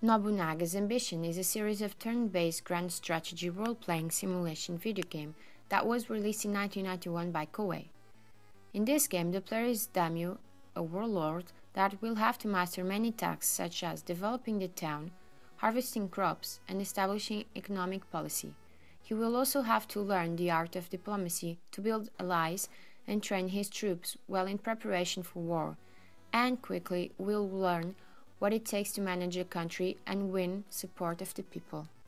Nobunaga's Ambition is a series of turn-based grand strategy role-playing simulation video game that was released in 1991 by Koei. In this game, the player is daimyo, a warlord that will have to master many tasks such as developing the town, harvesting crops, and establishing economic policy. He will also have to learn the art of diplomacy to build allies and train his troops well in preparation for war, and quickly will learn what it takes to manage a country and win support of the people.